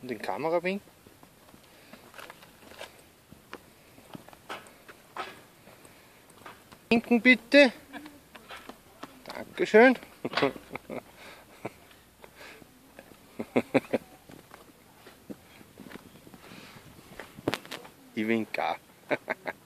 Und den Kamerawink. Winken bitte. Dankeschön. Ich winke auch.